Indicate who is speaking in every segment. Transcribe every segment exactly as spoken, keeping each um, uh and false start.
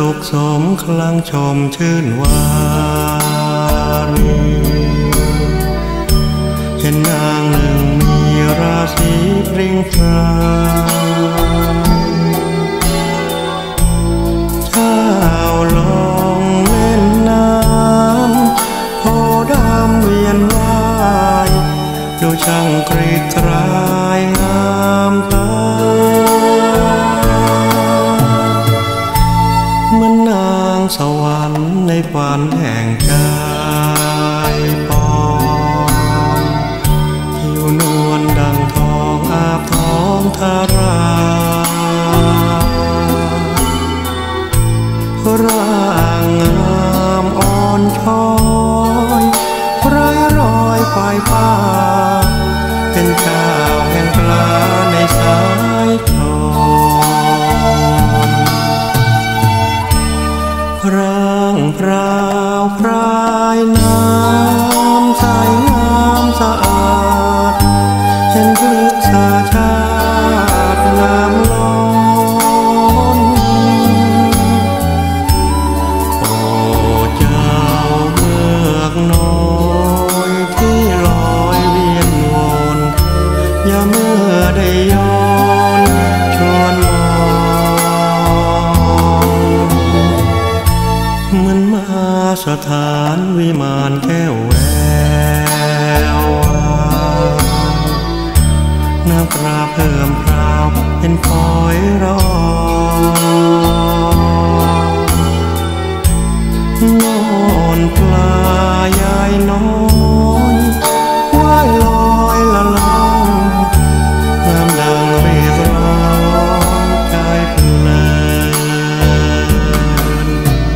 Speaker 1: สุขสมคลังชมชื่นวารีเห็นนางหนึ่งมีราศีพริ้งพรายเช้าลงเล่นน้ำโพดำเวียนว่ายดูช่างกรีดกรายงามตาเหมือนนางสวรรค์ในฝันแห่งกายปองผิวนวลดังทองอาบท้องทาราร่างงามอ่อนช้อยไร้รอยปลายผ้าเป็นเจ้าแห่งปลาในสายทองพร่างพราวพรายน้ำใสงามสะอาดเห็นพฤกษาชาติงามล้นโอ้เจ้าเมือกน้อยที่ลอยเวียนวนอย่าเมื่อได้ย้อนชวนมองเหมือนมาสถานวิมานแก้วแวววาวน้ำกราเพิ่มพราวเป็นฝอยรอนอนปลายายน้อยว่ายลอยละล่องน้ำดังเรียกร้องใจเพลิน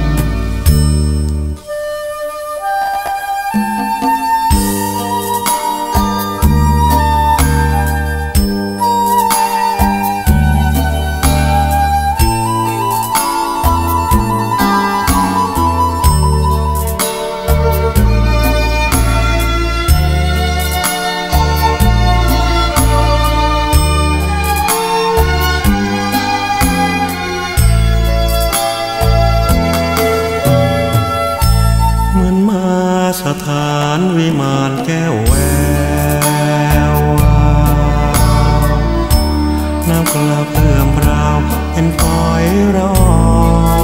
Speaker 1: สถานวิมานแก้วแวววาวน้ำกระเพื่อมพราวเป็นฝอยรอ